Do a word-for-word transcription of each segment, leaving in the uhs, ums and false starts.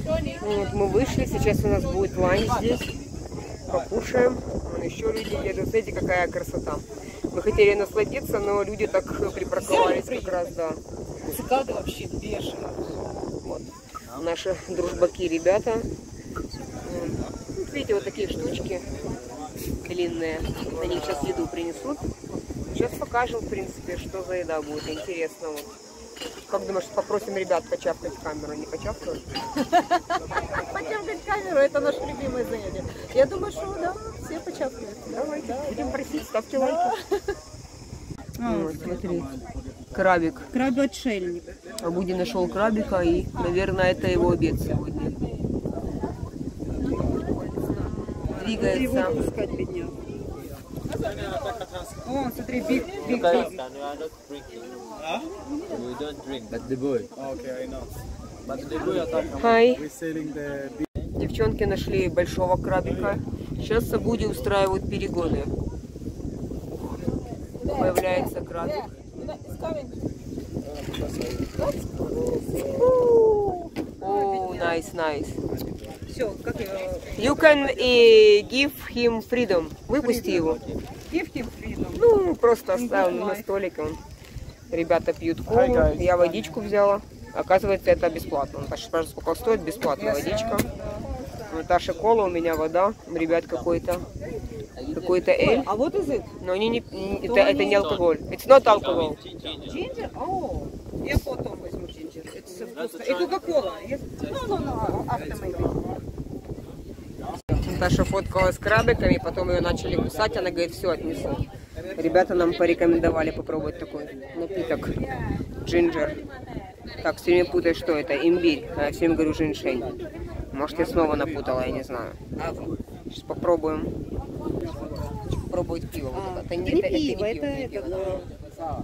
Вот мы вышли, сейчас у нас будет ланч здесь. Покушаем. Вон еще люди едут. Смотрите, какая красота. Мы хотели насладиться, но люди так припарковались как раз, да. Цикады вообще бешеные. Вот. Наши дружбаки, ребята. Видите, вот такие штучки длинные. Они сейчас еду принесут. Сейчас покажем, в принципе, что за еда будет. Интересно. Вот. Как думаешь, попросим ребят почавкать камеру? Не почавкают? Почавкать камеру — это наше любимое занятие. Я думаю, что да, все почавкают. Давайте, да, будем да. просить, ставьте да. лайки. А, вот, смотри, крабик. Краб-отшельник. Абуди нашел крабика, и, наверное, это его обед сегодня. Двигается. Его пускать, бедняк. О, смотри, биг, биг, биг. Хай. Девчонки нашли большого крабика. Сейчас Абуди устраивают перегоны. Появляется крабик. О, nice, nice. Все, как его? You can uh, give him freedom. Выпусти его. Give him freedom. Ну, просто оставил на столике. Ребята пьют колу. Я водичку взяла. Оказывается, это бесплатно. Наташа спрашивает, сколько стоит? Бесплатная водичка. Наташа кола, у меня вода. У ребят какой-то какой-то эль. А вот из Но они не, это, это не алкоголь. It's not alcohol. Джинджер? О, я потом возьму джинджер. Это вкусно. И кока-кола. Ну, ну, ну, автомобиль. Наташа фоткала с крабиками, потом ее начали кусать, она говорит, все, отнесу. Ребята нам порекомендовали попробовать такой напиток. Джинджер. Так, все время путаю, что это, имбирь. А я все время говорю женьшень. Может, я снова напутала, я не знаю. Сейчас попробуем. Попробовать пиво. А, вот это. не, это, это, пиво, это, это, не пиво, это, это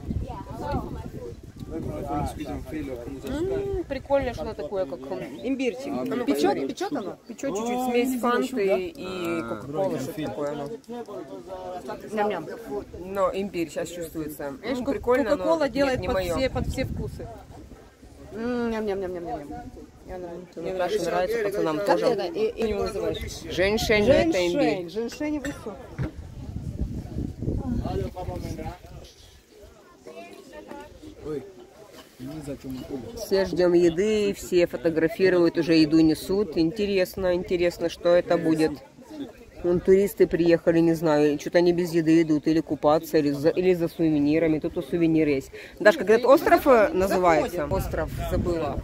М-м, прикольно, что такое, как имбирчик. А ну, печет, печет оно? Печет чуть-чуть, смесь фанты и кока-колы, что такое оно. Ням-ням. Но имбирь сейчас чувствуется. Видишь, Ну, прикольно, кока-кола делает не под, мое. все, под все вкусы. Ням-ням-ням-ням-ням. Наташе нравится, пацанам Как тоже. это? И, и его называешь? Женьшень, это имбирь. Женьшень высок. Все ждем еды, все фотографируют, уже еду несут. Интересно, интересно, что это будет. Вон туристы приехали, не знаю, что-то они без еды идут, или купаться, или за, или за сувенирами. Тут у сувениры есть. Дашка, как этот остров называется? Остров, забыла.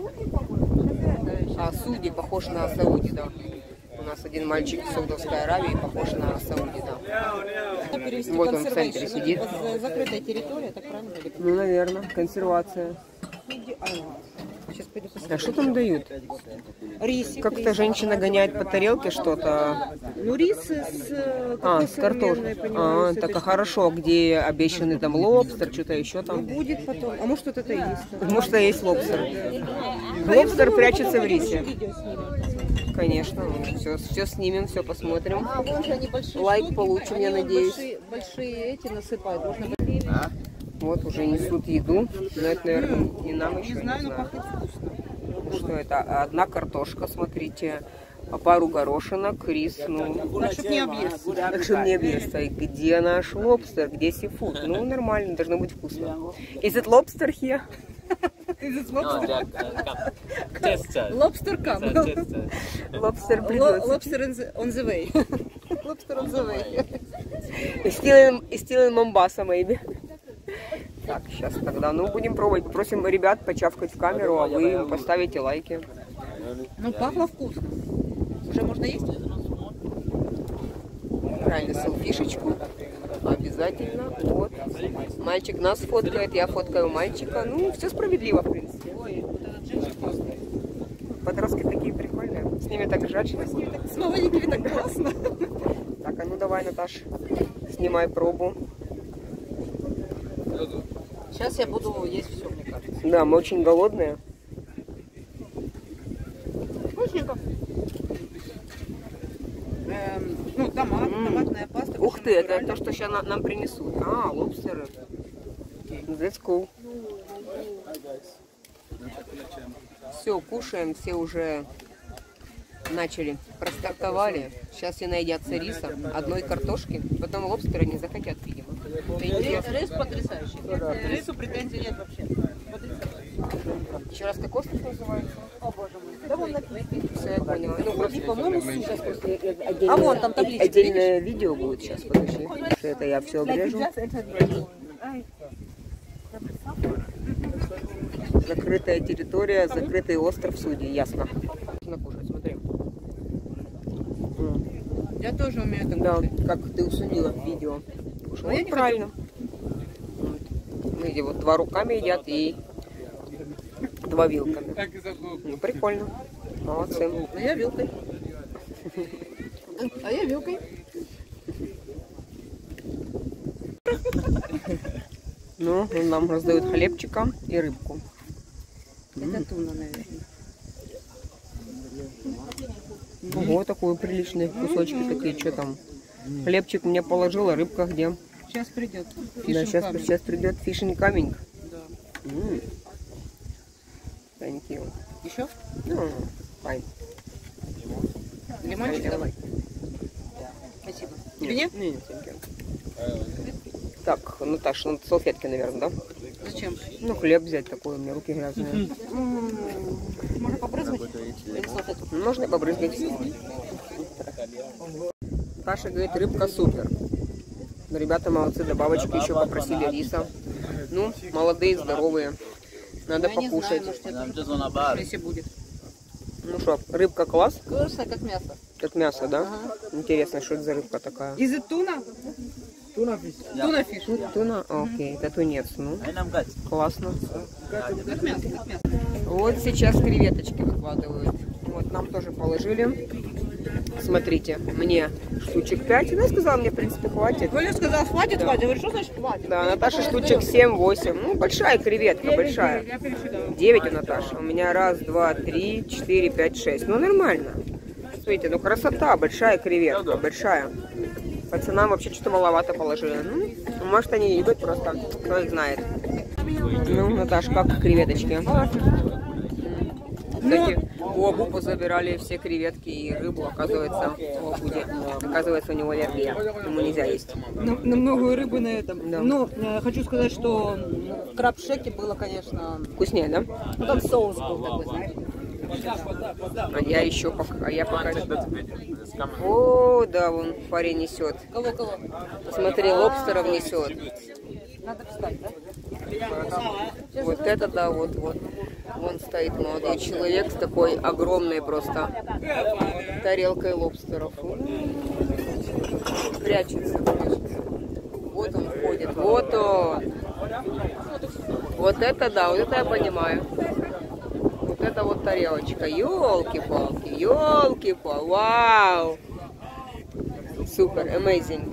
А, Суди, похож на Сауди, да. У нас один мальчик в Саудовской Аравии похож на Сауди, да. Вот он в центре сидит. Закрытая территория, так правильно? Ну, наверное, консервация. Сейчас пойду посмотрю. А что там дают? Рис. Как-то женщина гоняет по тарелке что-то. Ну, рис с, а, с картошкой. А, так а хорошо, где обещанный там лобстер, что-то еще там. Ну, будет потом. А может, вот это и есть? Может, это есть лобстер. Лобстер прячется в рисе. Конечно, все, все снимем, все посмотрим. А, вон же они большие. Лайк получим, они я надеюсь. Большие, большие эти насыпают. Можно... А? Вот уже несут еду, но это, наверное, не нам еще, не знаю. Не знаю. Что это? Одна картошка, смотрите, пару горошинок, рис, ну... Так, чтобы не объесться. Так, чтобы не объесться. И где наш лобстер, где сифуд? Ну, нормально, должно быть вкусно. Is it lobster here? Is it lobster? Tester. Lobster come. Lobster придется. Lobster on the way. Lobster on the way. Still in, still in Mombasa, maybe. Так, сейчас тогда, ну, будем пробовать. Просим ребят почавкать в камеру, а вы им поставите лайки. Ну, пахло вкусно. Уже можно есть? Правильно, селфишечку. Обязательно. Вот. Мальчик нас фоткает, я фоткаю мальчика. Ну, все справедливо, в принципе. Подростки такие прикольные. С ними так ржать. С молоденькими так классно. Так, а ну давай, Наташ, снимай пробу. Сейчас я буду есть все, мне кажется. Да, мы очень голодные. Вкусненько. Эм, ну, томат, М-м. томатная паста. Ух ты, это то, что сейчас нам принесут. А, лобстеры. That's cool. Все, кушаем, все уже начали, простартовали. Сейчас все наедятся риса, одной картошки, потом лобстера не захотят, видимо. Рис потрясающий. Рису претензий нет вообще. Еще раз, как остров называется? О, боже мой. Да вон написано. Все, я поняла. Ну, просто, по-моему, сейчас просто отдельное, А вон там табличка, отдельное видео будет сейчас, подожди. Что это я все обрежу. Закрытая территория, закрытый остров судей, ясно. Накушать, смотри. Я тоже умею это Да, кушать. как ты усудила в видео. Кушала. А я Вот не правильно. Вот. Ну, вот два руками едят и два вилками. Ну, прикольно. Молодцы. А я вилкой. А я вилкой. Ну, нам раздают хлебчика и рыбку. Это туна, наверное. Ого, такой приличные кусочки такие, что там? Хлебчик мне положила, рыбка где? Сейчас придет. Да, сейчас, сейчас придет fishing coming. Да. Mm. Thank you. Еще? Ну, fine. Лимончик давай. Спасибо. Тебе нет? Не, нет, thank you. Так, Наташа, ну салфетки, наверное, да? Зачем? Ну, хлеб взять такой, у меня руки грязные. Можно побрызгать? Можно и побрызгать. Таша говорит, рыбка супер. Но ребята молодцы, добавочки еще попросили риса. Ну, молодые, здоровые. Надо покушать. Если будет. Ну что, рыбка класс? Вкусно, как мясо. Как мясо, да? Интересно, что это за рыбка такая? Из туна? Туна фиш. Туна фиш. Туна? Окей, это тунец. Ну, классно. Как мясо, как мясо. Вот сейчас креветочки выкладывают. Вот нам тоже положили. Смотрите, мне штучек пять. Она сказала, мне в принципе хватит. Валя сказала, хватит, Да. хватит. Я говорю, что значит хватит? Да, Наташа штучек семь-восемь. Ну, большая креветка, большая. Я пересчитала. девять у Наташи. У меня раз, два, три, четыре, пять, шесть. Ну, нормально. Смотрите, ну красота, большая креветка, большая. Пацанам вообще что-то маловато положили. Ну, может они едут просто, кто их знает. Ну, Наташа, как креветочки? Кстати, у Абу позабирали все креветки и рыбу, оказывается, у Абуди. Оказывается, у него аллергия, ему нельзя есть. На, на многую рыбу на этом. Да. Но э, хочу сказать, что в краб-шеке было, конечно... Вкуснее, да? Ну, там соус был такой, знаешь. А я еще пока, а я пока... О, да, вон парень несет. Кого-кого? Посмотри, лобстеров несет. Надо встать, да? Вот это да, вот, вот. Вон стоит молодой человек с такой огромной просто тарелкой лобстеров. Прячется, прячется. Вот он ходит, вот он. Вот это да, вот это я понимаю. Вот это вот тарелочка. Ёлки-палки, ёлки-палки, вау. Супер, amazing.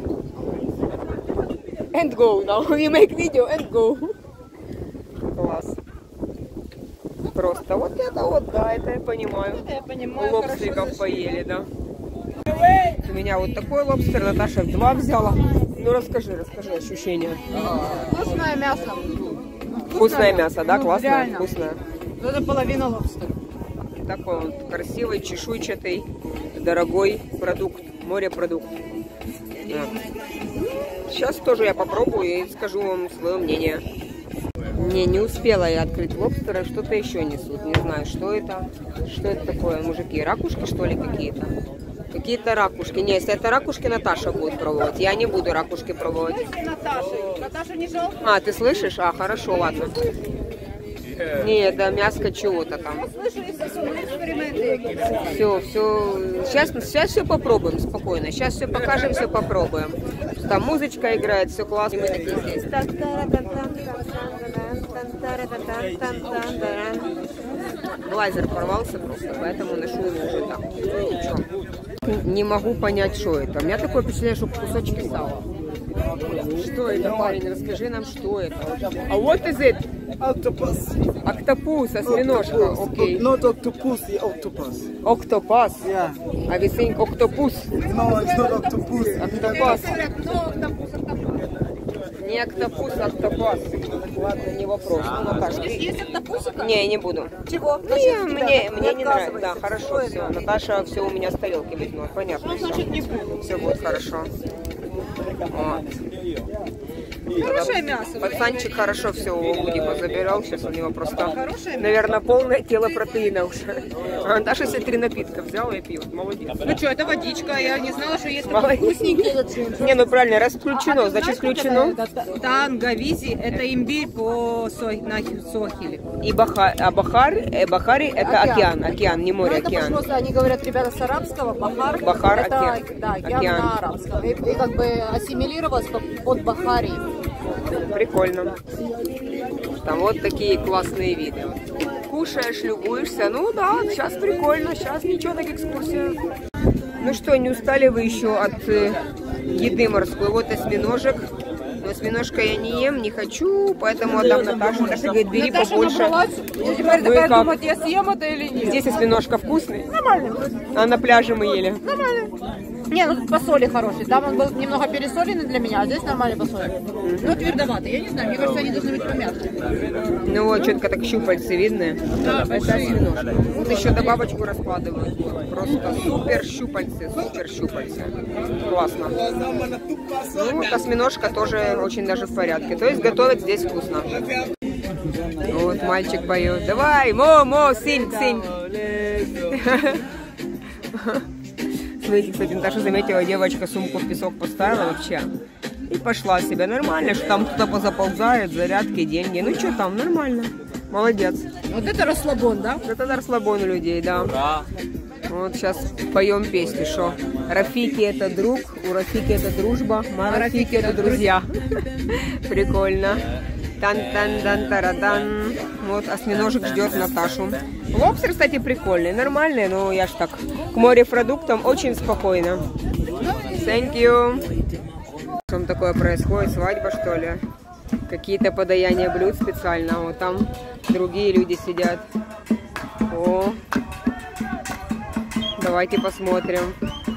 And go now. We make video and go. Класс. Просто вот это вот, да, это я понимаю. Это я понимаю. Лобстериков поели, да. У меня вот такой лобстер, Наташа два взяла. Ну расскажи, расскажи ощущения. Вкусное мясо. Вкусное мясо, да, Ну, классное, реально. вкусное. Это половина лобстера. Такой он красивый, чешуйчатый, дорогой продукт, морепродукт. Да. Сейчас тоже я попробую и скажу вам свое мнение. Не, не успела я открыть лобстера, что-то еще несут. Не знаю, что это. Что это такое, мужики? Ракушки, что ли, какие-то? Какие-то ракушки. Не, если это ракушки, Наташа будет пробовать. Я не буду ракушки пробовать. Наташа. Наташа не жалко. А, ты слышишь? А, хорошо, ладно. Не, да мяско чего-то там. Слышали все эксперименты? Все, все. Сейчас, сейчас все попробуем спокойно. Сейчас все покажем, все попробуем. Там музычка играет, все классно. И мы такие здесь. Глазер порвался просто, поэтому ношу его уже так. Ну, ничего. Не могу понять, что это. У меня такое впечатление, что кусочки сала. Что это, парень? Расскажи нам, что это. А what is it? Octopus. Октопус, осьминожка, окей. Not octopus, the octopus. Октопас. Yeah. А we think октопус. No, it's not octopus. Октопас. Не октопус, а октопас. Ладно, не вопрос. Ну, Наташа, ты... Есть октопусика? Не, не буду. Чего? Не, Значит, мне, тебя мне не нравится. отказывается. Да, хорошо, Что все. это? Наташа все у меня с тарелки возьмет. Понятно. Ну, значит, не буду. Все будет хорошо. Вот. Хорошее мясо. Пацанчик хорошо все у Гудима забирал. Сейчас у него просто, Хорошее мясо. наверное, полное тело протеина уже. А Наташа себе три напитка взяла и пьет. Молодец. Ну что, это водичка. Я не знала, что есть такой Молодец. вкусненький джинджер. Не, ну правильно, раз включено, значит включено. Танговизи – это имбирь по сой, на сохили. И Бахар, а Бахар, э, Бахари это океан, океан, не море, Ну, это океан. просто, они говорят, ребята, с арабского, Бахар, Бахар, это, океан. да, океан, Океан. на арабском. И, и как бы ассимилировалось под Бахари. Прикольно. Там вот такие классные виды. Кушаешь, любуешься. Ну да, сейчас прикольно, сейчас ничего, так экскурсия. Ну что, не устали вы еще от э, еды морской? Вот осьминожек. Но осьминожка я не ем, не хочу, поэтому отдам Наташе. Наташа говорит, бери побольше. Я теперь Ну и такая как? думать, я съем это или нет. Здесь осьминожка вкусный? Нормально. А на пляже мы ели? Не, ну тут по соли хороший. Там он был немного пересоленный для меня, а здесь нормально по соли. Ну, твердоватый. Я не знаю, мне кажется, они должны быть помягче. Ну вот, четко так щупальцы видны. Да, Это осьминожка. Вот еще добавочку раскладывают. Вот. Просто супер щупальцы, супер щупальцы. Классно. Ну вот осьминожка тоже очень даже в порядке. То есть готовят здесь вкусно. Вот мальчик поет. Давай, мо-мо, синь, синь. Смотрите, кстати, Наташа заметила, девочка сумку в песок поставила вообще. И пошла себе. Нормально, что там кто-то позаползает, зарядки, деньги. Ну что там, нормально. Молодец. Вот это расслабон, да? Это расслабон у людей, да. Вот сейчас поем песню, что Рафики это друг, у Рафики это дружба, а Рафики это друзья. Прикольно. Тан-тан-дан-тарадан. Вот осьминожек ждет Наташу. Лобстер, кстати, прикольный, нормальный, но я ж так к морепродуктам очень спокойно. Thank you. Что там такое происходит? Свадьба, что ли? Какие-то подаяния блюд специально. Вот там другие люди сидят. О, давайте посмотрим.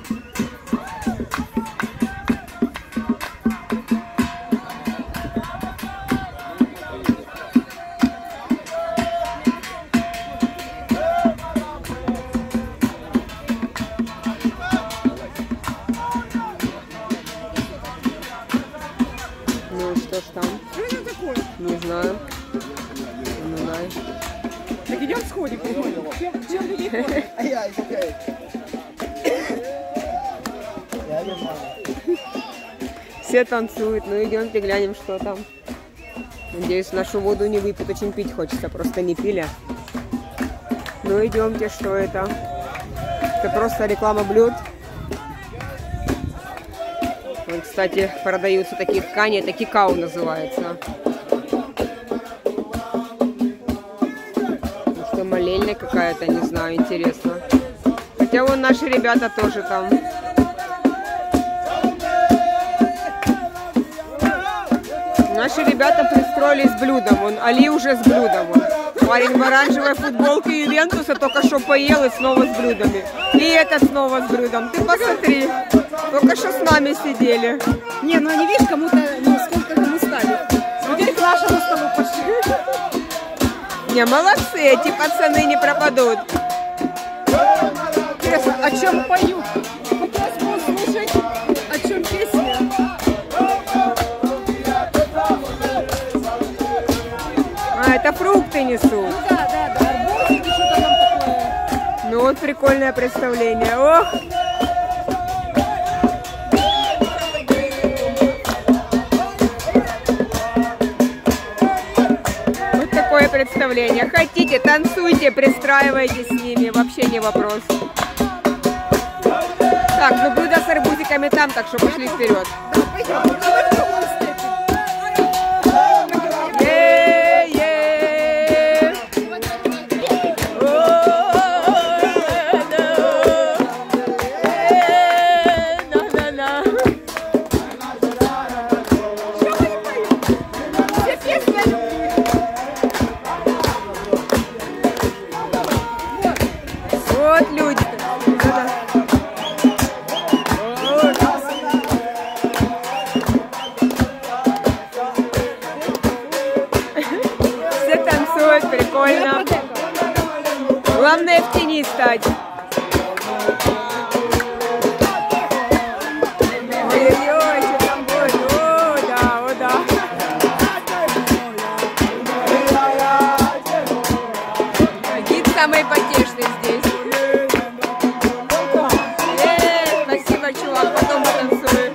Ну что ж там? Что это такое? Не знаю. Ну, дай. Так идем сходим. Чем, чем людей кормят? Yeah, it's okay. Yeah, you're fine. Все танцуют. Ну идемте глянем, что там. Надеюсь, нашу воду не выпьют. Очень пить хочется, просто не пили. Ну идемте, что это? Это просто реклама блюд. Вот, кстати, продаются такие ткани, это кикау называется. Ну, что, молельня какая-то, не знаю, интересно. Хотя вон наши ребята тоже там. Наши ребята пристроились с блюдом. Вон, Али уже с блюдом. Вон. Парень в оранжевой футболке и Ювентуса только что поел и снова с блюдами. И этот снова с блюдом. Ты посмотри. Только что с нами сидели. Не, ну они, видишь, кому-то, ну сколько кому ставят. Теперь к нашему столу пошли. Не, молодцы, эти пацаны не пропадут. Интересно, о чем поют? Хотелось бы услышать, о чем песня. А, это фрукты несут. Ну да, да, да, арбузики, что-то там такое. Ну вот прикольное представление. Ох! Вот такое представление. Хотите, танцуйте, пристраивайтесь с ними. Вообще не вопрос. Так, ну блюдо с арбузиками там, так что пошли вперед. Да, пойдем, давай в другую степень. Е-е. На-на-на. Все песни о любви. Вот люди. Да-да. Главное в тени стать. Ой-ой-ой, что там будет? О, да, о, да. Гид самый потешный здесь. Э, спасибо, чувак, потом потанцую.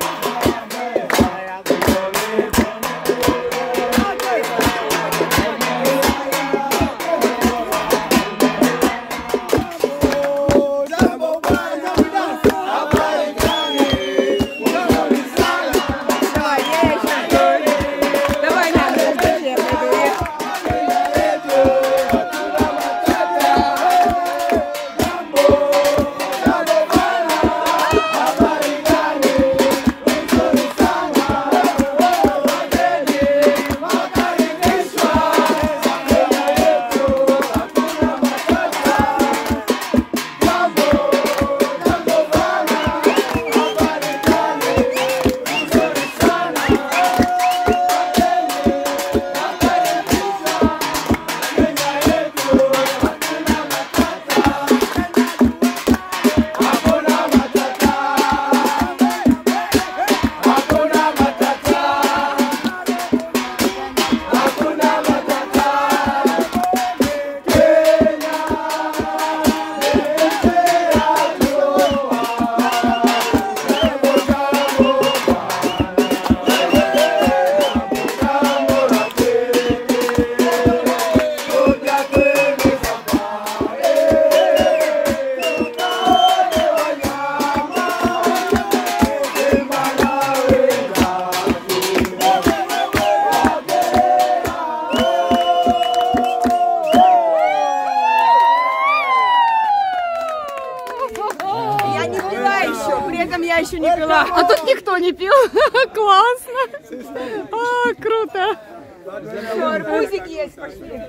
Я еще не пила. А тут никто не пил. Классно. А, круто. Арбузик есть, пошли.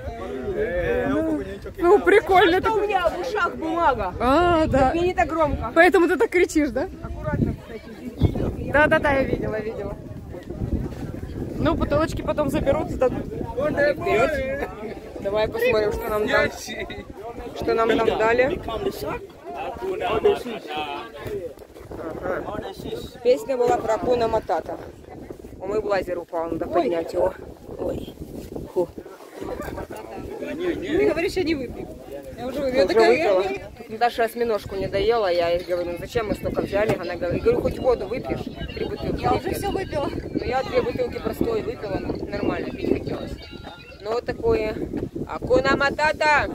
Ну, прикольно. Это у меня в ушах бумага. А, да. Мне не так громко. Поэтому ты так кричишь, да? Аккуратно, кстати. Да, да, да, я видела, видела. Ну, бутылочки потом заберут, сдадут. Вперед. Давай посмотрим, что нам дали. Что нам там дали. Ага. Песня была про Акуна Матата. О, мой блазер упал, надо поднять его. Ой. Фу. Ты говоришь, я не выпью. Я уже выпила. Я уже выпила. Даша осьминожку не доела, я ей говорю, ну зачем мы столько взяли? Она говорит, говорю, хоть воду выпьешь, три бутылки. Я уже все выпила. Ну я две бутылки простой выпила, нормально, пить хотелось. Ну вот такое. Акуна Матата!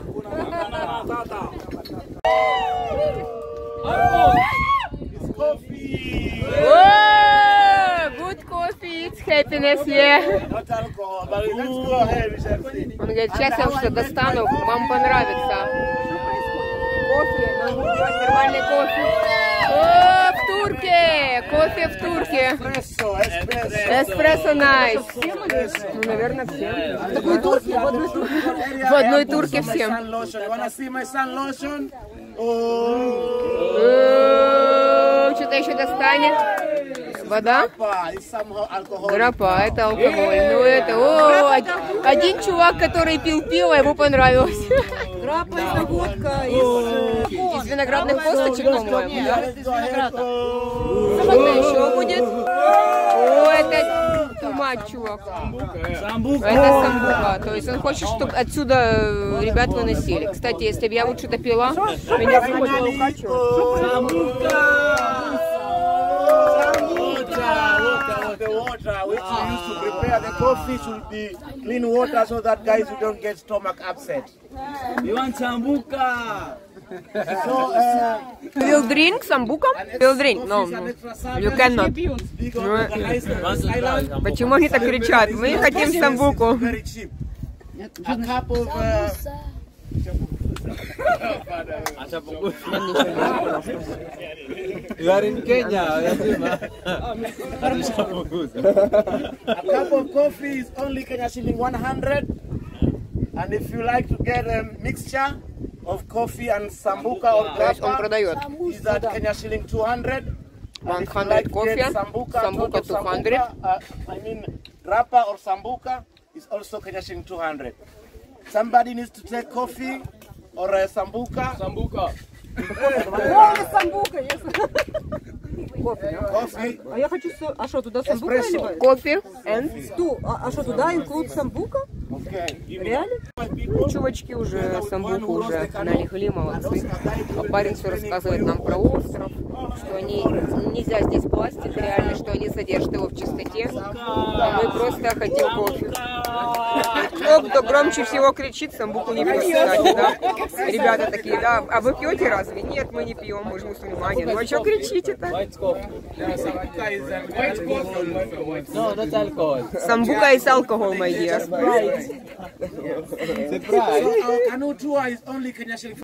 Coffee! Oh, good coffee, it's happiness, yeah. Not alcohol, but let's go ahead with everything. Он говорит, сейчас я что достану, вам понравится. Кофе, нам будет делать нормальный кофе. О, в турке, кофе в турке. Espresso, espresso. Эспрессо найс. Ну, наверное, всем. В такой турке, в одной турке. В одной турке всем. Sun lotion. You wanna see my sun lotion? Oh. О, что-то еще достанет. Вода? Grappa is somehow alcohol. Грапа, это алкоголь. Ну это, о, один, один чувак, который пил пиво, ему понравилось. Граппа, это водка из... Из виноградных косточек, по-моему, да? Из винограда. Что-то еще будет. О, это тумач, чувак. Это самбука. То есть он хочет, чтобы отсюда ребят выносили. Кстати, если бы я вот что-то пила, меня бы хоть укачивать. The water which you use to prepare the coffee should be clean water so that guys you don't get stomach upset. You want sambuca? So, uh, Will drink самбука? Will drink? No, no. You cannot. big organized this island. Почему они так кричат? Мы хотим самбуку. Very cheap. A cup of uh, You are in Kenya. a cup of coffee is only Kenya shilling one hundred. And if you like to get a mixture of coffee and sambuca or То есть он grappa, продает is that Kenya shilling two hundred. one And if you hundred like to кофе, get sambuca, самбука total two hundred. sambuca, uh, I mean grappa or sambuca is also Kenya shilling two hundred. Somebody needs to take coffee or a sambuca. Sambuca. О, самбука, если... Кофе. Coffee. А я хочу... со- А что, туда самбука Эспрессо. наливают? Кофе. And Сту. А а что, туда инклюд самбука? Okay. Реально? чувачки уже самбуку уже налегли, молодцы. А парень все рассказывает нам про остров, что они нельзя здесь пластик, реально, что они содержат его в чистоте. А мы просто хотим кофе. Кто, кто громче всего кричит, самбуку не пьет, кстати, да? Ребята такие, да, а вы пьете разве? Нет, мы не пьем, мы же мусульмане. Ну а что кричите-то? White coffee. Sambuca is a white coffee. No, not alcohol. Самбука is alcohol, my dear. Surprise. So our canoe tour is only Kenya shilling